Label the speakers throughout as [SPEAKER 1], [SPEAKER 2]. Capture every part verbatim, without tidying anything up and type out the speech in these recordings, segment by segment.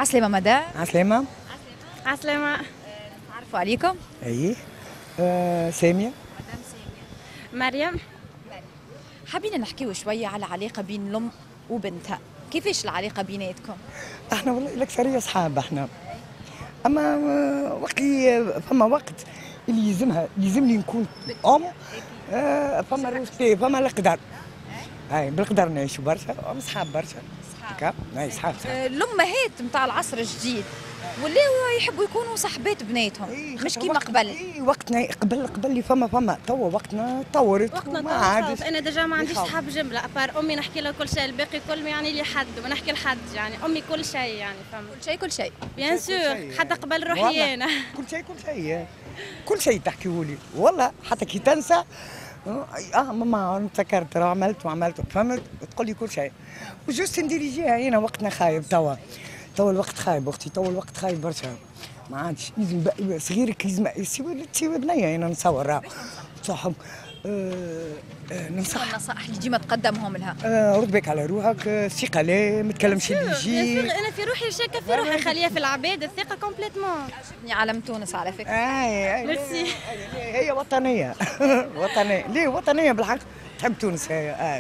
[SPEAKER 1] عسلامة مدام.
[SPEAKER 2] عسلامة.
[SPEAKER 3] عسلامة.
[SPEAKER 1] نتعرفوا عليكم؟
[SPEAKER 2] اي آه سامية.
[SPEAKER 1] مدام سامية.
[SPEAKER 3] مريم.
[SPEAKER 1] حابين نحكيو شوية على علاقة بين الأم وبنتها، كيفاش العلاقة بيناتكم؟
[SPEAKER 2] احنا والله الأكثرية أصحاب احنا، أما وقت اللي فما وقت اللي يلزمها يلزمني نكون أم، آه فما روسبي فما القدر. اي بالقدر نعيشوا برشا، أصحاب برشا.
[SPEAKER 1] صحاب.
[SPEAKER 2] اي صحاب صحاب.
[SPEAKER 1] الأمهات نتاع العصر الجديد ولاو يحبوا يكونوا صحبات بناتهم،
[SPEAKER 2] إيه
[SPEAKER 1] مش كيما قبل.
[SPEAKER 2] اي وقتنا قبل قبل اللي فما فما توا وقتنا تطورت
[SPEAKER 3] وقتنا
[SPEAKER 2] وما
[SPEAKER 3] طول
[SPEAKER 2] عادش.
[SPEAKER 3] انا ديجا ما عنديش
[SPEAKER 2] يخاف.
[SPEAKER 3] صحاب جمله ابار امي نحكي لها كل شيء، الباقي كل يعني لي حد ونحكي لحد، يعني امي كل شيء يعني فهمت.
[SPEAKER 1] كل شيء كل شيء.
[SPEAKER 3] بيان سور حتى قبل روحي انا.
[SPEAKER 2] كل شيء كل شيء كل شيء تحكيهولي والله، حتى كي تنسى اه ماما انا تذكرت راه عملت وعملت فهمت، تقول لي كل شيء وجوست ندير جهه هنا. وقتنا خايب توا، توا الوقت خايب اختي، توا الوقت خايب برشا، ما عادش لازم بقى صغيرك لازم تسوي تسوي بنيه هنا نصور راه صح. آه آه ننصح
[SPEAKER 1] النصائح اللي ديما تقدمهم لها.
[SPEAKER 2] آه رد بالك على روحك، الثقه لا ما تكلمش اللي يجي.
[SPEAKER 3] انا في روحي شاكه في روحي، خليها في العباد الثقه كومبليتمون.
[SPEAKER 1] عجبني علم تونس على فكرة.
[SPEAKER 2] اي اي
[SPEAKER 3] ميرسي.
[SPEAKER 2] هي وطنيه وطنيه ليه وطنيه بالحق، تحب تونس هي. آه.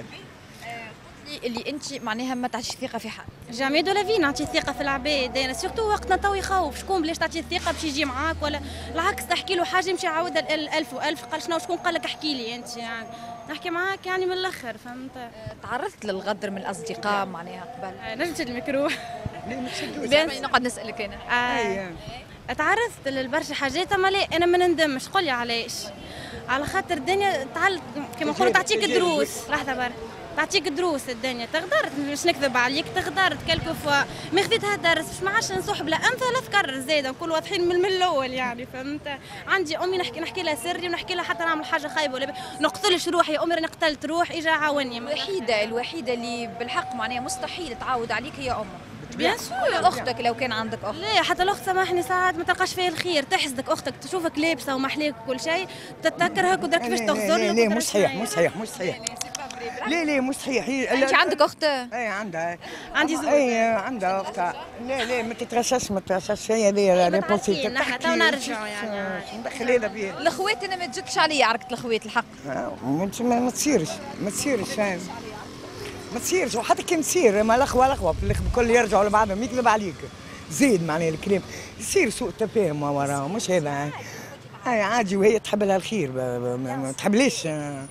[SPEAKER 1] اللي انت معناها ما تعطيش ثقة في حد.
[SPEAKER 3] جامي دو لافي نعطي الثقه في العباد، انا سورتو وقتنا تو يخوف، شكون بلاش تعطي الثقه باش يجي معاك، ولا العكس تحكي له حاجه يمشي يعاودها الالف والف، قال شنو شكون قال لك احكي لي انت، يعني نحكي معاك يعني من الاخر فهمت.
[SPEAKER 1] تعرضت للغدر من الأصدقاء معناها قبل؟
[SPEAKER 3] نجد الميكرو.
[SPEAKER 2] ليه ما تشدوش؟
[SPEAKER 1] بين نقعد نسألك أنا.
[SPEAKER 3] آه. تعرضت لبرشا حاجات اما لا انا ما نندمش، قولي علاش؟ على خاطر الدنيا تعل كما نقولوا تعطيك دروس. لحظه برك، تعطيك دروس الدنيا، تغدر مش نكذب عليك، تغدر كلكو فوا ما خذيتها درس باش ما عادش نصحب لا امثل لا تكرر زاده، نكون واضحين من, من الاول يعني فهمت. عندي امي نحكي نحكي لها سري ونحكي لها حتى نعمل حاجه خايبه ولا نقتلش روحي، يا امي راني قتلت روح اجا عاوني.
[SPEAKER 1] الوحيدة الوحيدة اللي بالحق معناها مستحيل تعاود عليك هي أمك.
[SPEAKER 3] بيان سور.
[SPEAKER 1] أختك لو كان عندك أخت.
[SPEAKER 3] لا حتى الاخت سامحني ساعات ما تلقاش فيها الخير، تحسدك اختك تشوفك لابسه ومحليك وكل شيء، تتذكرها ودرك كيفاش تغزر
[SPEAKER 2] لا
[SPEAKER 3] لك.
[SPEAKER 2] لا مش صحيح مش صحيح مش صحيح. لا لا مش صحيح.
[SPEAKER 1] أنت عندك أخت؟
[SPEAKER 2] اي عندها.
[SPEAKER 3] عندي زوج.
[SPEAKER 2] اي عندها اختها. لا لا ما تتغشش ما تتغشش، هي هذه ريبونسي.
[SPEAKER 3] نحن تو نرجعوا يعني.
[SPEAKER 2] ندخل هذا فيه.
[SPEAKER 1] الأخوات أنا ما تجدش عليا عركة الأخوات الحق.
[SPEAKER 2] ما تصيرش ما تصيرش فاهم، ما تصيرش. وحتى كي تصير ما الاخوه الاخوه في الاخر الكل يرجعوا لبعضهم، يكذب عليك زيد معناها الكلام يصير سوء تفاهم وراهم، مش هذا. هاي عادي وهي تحب لها الخير، ما تحبليش.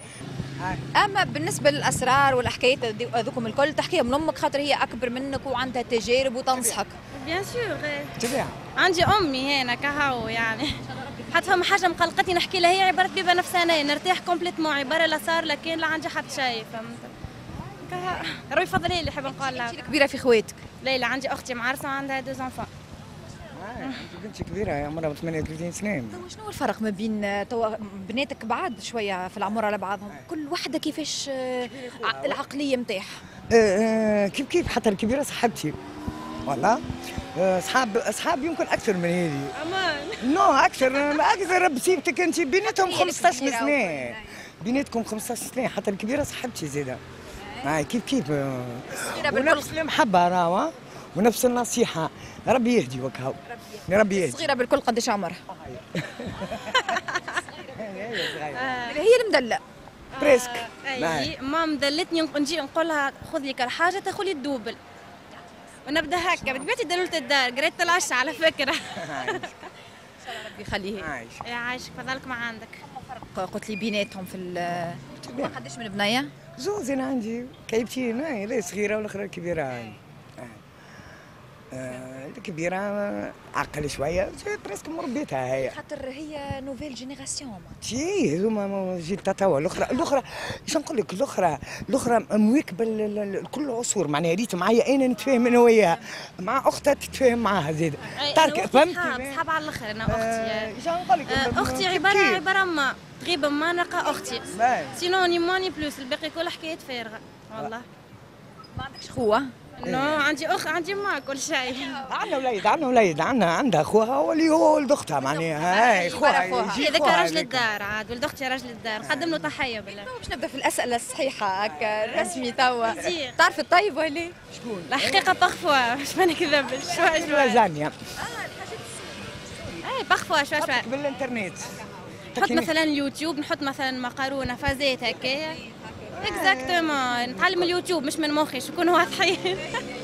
[SPEAKER 1] أما بالنسبة للأسرار والحكايات هذوكم الكل تحكيها من أمك خاطر هي أكبر منك وعندها تجارب وتنصحك.
[SPEAKER 3] بيان سور.
[SPEAKER 2] تبع
[SPEAKER 3] عندي امي هنا كهو يعني، حتى فما حاجه مقلقتني نحكي لها، هي عباره بيبه نفسانيه نرتاح كومبليتمون، عباره لا صار لا كان لا عندي حتى شيء فهمت. كها روي فضلي اللي حاب نقول لها.
[SPEAKER 1] أنت كبيرة في خواتك.
[SPEAKER 3] ليلى عندي اختي معرسه عندها دو زونفون.
[SPEAKER 2] بنتي كبيره عمرها ثمانية وثلاثين سنه.
[SPEAKER 1] توا شنو الفرق ما بين توا بناتك بعاد شوية في العمر على بعضهم، كل وحدة كيفاش العقلية نتاعها؟
[SPEAKER 2] كيف كيف حتى الكبيره صاحبتي والله، اصحاب اصحاب يمكن اكثر من هذه.
[SPEAKER 3] امان.
[SPEAKER 2] نو اكثر اكثر بسيبتك انت، بيناتهم خمسطاش سنه، بيناتكم خمسطاش سنه، حتى الكبيره صاحبتي زاده. هاي كيف كيف ونفس المحبه راهو ونفس النصيحه، ربي يهدي وكهو. ربي يهدي.
[SPEAKER 1] صغيرة بالكل قداش عمرها؟ هي المدلة.
[SPEAKER 2] بريسك.
[SPEAKER 3] اي ما مدلتني نجي نقول لها خذ لك الحاجه تاخذ لي الدوبل ونبدا هكا بتبعتي دلولة الدار قريت العشاء على فكره.
[SPEAKER 1] ربي يخليها.
[SPEAKER 2] عايش.
[SPEAKER 3] يا عايشك فضلك ما عندك.
[SPEAKER 1] فرق قلت لي بيناتهم في ال قداش من بنية؟
[SPEAKER 2] زوز انا عندي كيبتين، هاي لا صغيره والاخرى كبيره. هاي آه الكبيره عقل شويه بريسك مربيتها هي،
[SPEAKER 1] خاطر هي نوفيل جينيراسيون.
[SPEAKER 2] تي هما جيل توا. الاخرى الاخرى ايش نقول لك، الاخرى الاخرى مواكبه كل العصور معناها، ريت معايا انا نتفاهم انا وياها، مع اختها تتفاهم معاها زيد.
[SPEAKER 3] ترك فهمت صحاب على الاخر. انا اختي
[SPEAKER 2] ايش نقول لك،
[SPEAKER 3] اختي عباره عباره ما تغيب ما نلقى اختي سينو ني ماني بلوس، الباقي كل حكايات فارغه والله.
[SPEAKER 1] ما عندكش خوة؟
[SPEAKER 3] انه عندي اخ عندي ما كل شيء.
[SPEAKER 2] عندنا وليد عندنا وليد عندنا عندها اخوها واللي هو ولد اختها معناها هاي اخوها يجي
[SPEAKER 3] هذاك
[SPEAKER 2] أخوها
[SPEAKER 3] رجل
[SPEAKER 2] هذاك.
[SPEAKER 3] الدار عاد ولد اختي رجل الدار نقدم له تحيه بالله.
[SPEAKER 1] باش نبدا في الاسئله الصحيحه هكا الرسمي توا.
[SPEAKER 3] كثير.
[SPEAKER 1] تعرف الطيب ولا؟
[SPEAKER 2] شكون؟
[SPEAKER 3] الحقيقه بارفوا باش ما نكذبش شوي شوي.
[SPEAKER 2] لازانيا
[SPEAKER 3] اي بارفوا شوي شوي.
[SPEAKER 2] بالانترنت
[SPEAKER 3] نحط مثلا اليوتيوب نحط مثلا مقارونه فازات هكايا. اكزاكتومون نتعلم اليوتيوب مش من مخي نكونوا واضحين.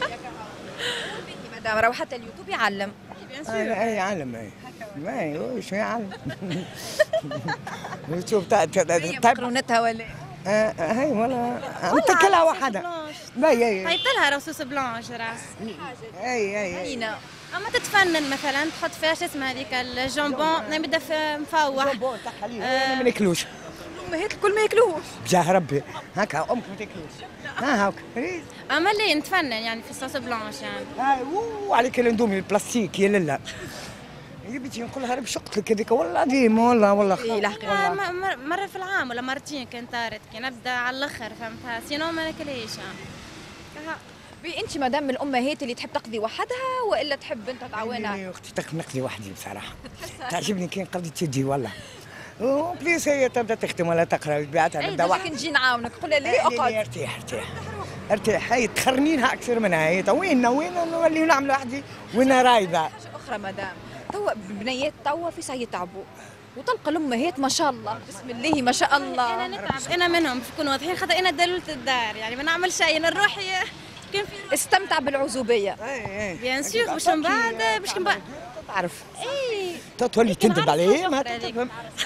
[SPEAKER 1] مدام راهو حتى اليوتيوب يعلم.
[SPEAKER 2] اي يعلم اي ما هي شو يعلم اليوتيوب تاع طيب
[SPEAKER 1] مقرونتها ولا؟
[SPEAKER 2] هاي ولا متكلها وحده باهي اي
[SPEAKER 3] طيبت لها رصوص بلانش راه.
[SPEAKER 2] اي اي
[SPEAKER 1] هينا
[SPEAKER 3] اما تتفنن مثلا تحط فيها شو اسمها هذيك الجامبون نبدا في مفوح.
[SPEAKER 2] تاع حليب انا ما ناكلوش
[SPEAKER 1] الامهات الكل ما ياكلوش.
[SPEAKER 2] بجاه ربي هكا امك ما تاكلوش ها هاك
[SPEAKER 3] اما اللي نتفنن يعني في الصوص بلانش يعني.
[SPEAKER 2] هاي وعليك الاندومي البلاستيك يا لله يا بنتي نقول لها ربي شقت لك هذيك والله العظيم والله والله
[SPEAKER 1] إيه لا حقيقة.
[SPEAKER 3] آه، م- مر- مره في العام ولا مرتين كانت طارت كي نبدا على الاخر فهمتها سينو ما ناكلهاش يعني.
[SPEAKER 1] بي انت مدام من الامهات اللي تحب تقضي وحدها والا تحب انت تعاونها؟
[SPEAKER 2] يا اختي تقف نقضي وحدي بصراحه تعجبني كي نقضي تجي والله وبليس هي تبدا تخدم ولا تقرا بيعتها
[SPEAKER 1] اي
[SPEAKER 2] نبدا
[SPEAKER 1] دابا
[SPEAKER 2] واحد
[SPEAKER 1] نجي نعاونك قول لها ليه
[SPEAKER 2] لا، لا،
[SPEAKER 1] اقعد.
[SPEAKER 2] ارتاح ارتاح ارتاح هي تخرنينها اكثر منها هي وين وين نولي نعمل وحدي وين رايده
[SPEAKER 1] حاجه اخرى مدام توا بنيات توا في ساعه يتعبوا وتلقى الامهات ما شاء الله بسم الله ما شاء
[SPEAKER 3] انا
[SPEAKER 1] الله
[SPEAKER 3] نتعب انا منهم باش نكونوا واضحين خاطر انا دلولة الدار يعني ما نعمل شيء انا نروح كان في
[SPEAKER 1] استمتع بالعزوبيه.
[SPEAKER 2] اي اي
[SPEAKER 3] بيان سور باش من بعد باش من بعد
[SPEAKER 2] تعرف
[SPEAKER 3] اي
[SPEAKER 2] تولي تندب عليه ما
[SPEAKER 3] نعرف
[SPEAKER 2] تفهم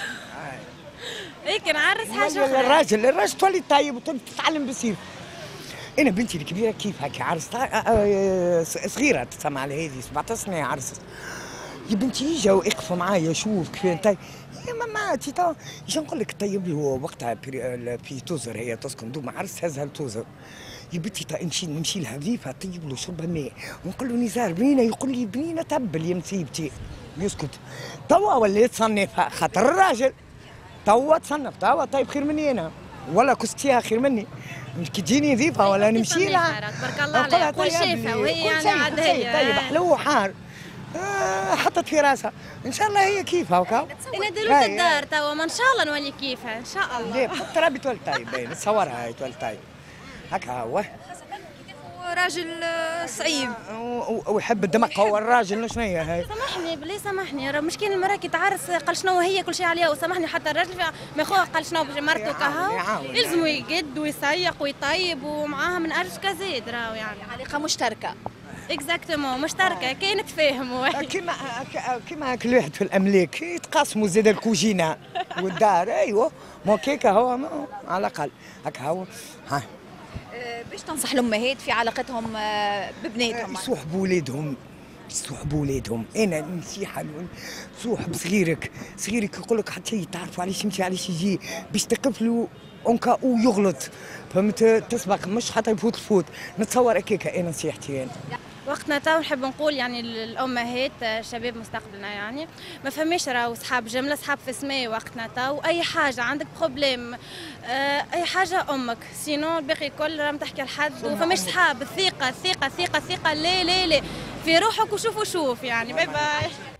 [SPEAKER 3] اي كنعرس حاجه
[SPEAKER 2] ولا
[SPEAKER 3] اخرى.
[SPEAKER 2] الراجل الراجل تولي طيب وتولي تتعلم بسيف انا بنتي الكبيره كيف هكا عرستها آه، آه، صغيره تسمى على هذه سبعطاش سنه عرست يا بنتي جاو يقفوا معايا شوف كيف انت يا ماما تي تو ايش نقول لك طيب لي هو وقتها في في توزر هي تسكن دوما عرس هزها لتوزر يا بنتي تا نمشي نمشي لها ضيفه طيب له شربها ماء ونقول له نزار بنينه يقول لي بنينه تبل يا مصيبتي يسكت توا وليت تصنفها خاطر الراجل توا تصنف توا طيب خير مني انا ولا كستيها خير مني كي تجيني ضيفه ولا نمشي لها
[SPEAKER 3] تبارك الله عليها كل شيفه وهي يعني عاد هي
[SPEAKER 2] طيب حلو وحار آه حطت في راسها ان شاء الله هي كيفها وكا
[SPEAKER 3] انا دلوقتي الدار توا ما ان شاء الله نولي كيفها ان شاء الله.
[SPEAKER 2] ليه حتى ربي تولي طيب باين تصورها هاي تولي طيب هكا هو
[SPEAKER 1] راجل آه، صعيب.
[SPEAKER 2] ويحب الدمق هو الراجل شنو هي هاي
[SPEAKER 3] سامحني بالله سامحني راه مشكل المراه كي تعرس قال شنو هي كل شيء عليها وسامحني حتى الراجل ما خوه قال شنو باش مرته كهو
[SPEAKER 2] يعاون.
[SPEAKER 3] يلزموا يقد ويسيق ويطيب ومعاها من ارج كزيد راهو يعني.
[SPEAKER 1] علاقه مشتركه.
[SPEAKER 3] اكزاكتومون مشتركه كاين تفاهموا.
[SPEAKER 2] كيما كيما كل واحد في الاملاك يتقاسموا زاد الكوجينه والدار ايوه مو كيكا هو ما- على الاقل هكا هو ها
[SPEAKER 1] آه، باش تنصح الامهات في علاقتهم آه، ببناتهم؟
[SPEAKER 2] يصوحبوا ولادهم يصوحبوا ولادهم انا نصيحه نقول صوحب صغيرك صغيرك يقول لك حتى تعرفوا علاش يمشي علاش يجي باش تقفلوا اونكا ويغلط فهمت تسبق مش حتى يفوت الفوت نتصور هكاك انا نصيحتي انا
[SPEAKER 3] وقتنا تو نحب نقول يعني الامهات شباب مستقبلنا يعني ما فماش راهو صحاب جمله صحاب في السماء وقتنا تو اي حاجه عندك بروبليم آه اي حاجه امك سينو الباقي الكل راهم تحكي لحد وما فماش صحاب الثقه الثقه الثقه الثقه لا لا لا في روحك وشوف وشوف يعني باي باي.